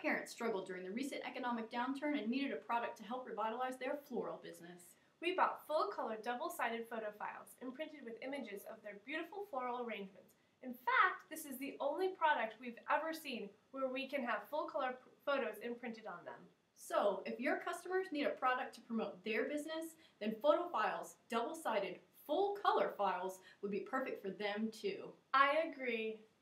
parents struggled during the recent economic downturn and needed a product to help revitalize their floral business. We bought full-color double-sided Fotofiles imprinted with images of their beautiful floral arrangements. In fact, this is the only product we've ever seen where we can have full-color photos imprinted on them. So, if your customers need a product to promote their business, then Fotofiles double-sided full-color files would be perfect for them too. I agree.